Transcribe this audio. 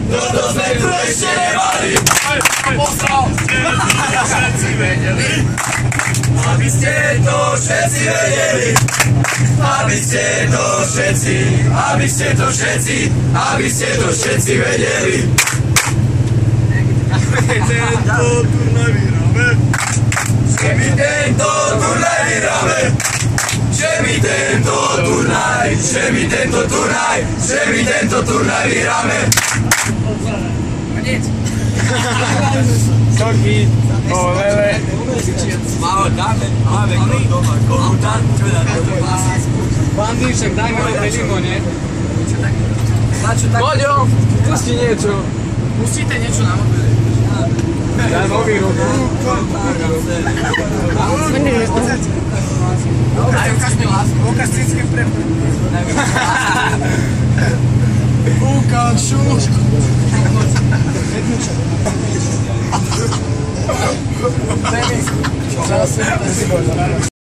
toto sme tu ešte nemali. Všetci vedeli, aby ste to všetci vedeli, aby ste to všetci, aby ste to všetci, aby ste to všetci vedeli. Tento turnaj vyhráme, že my tento turnaj vyhráme, že my tento turnaj, že my tento turnaj, že my tento turnaj vyhráme. Soky, lele. Máme doma komunár, čo na toto má. Bandy, však dajme ho pelimo, nie? Poďo, pusti niečo. Pustíte niečo na mobile. Daj mobil. Ukáž mi lásku. Ukáž cícky prepad. Ukáž šušku. Denis, čas.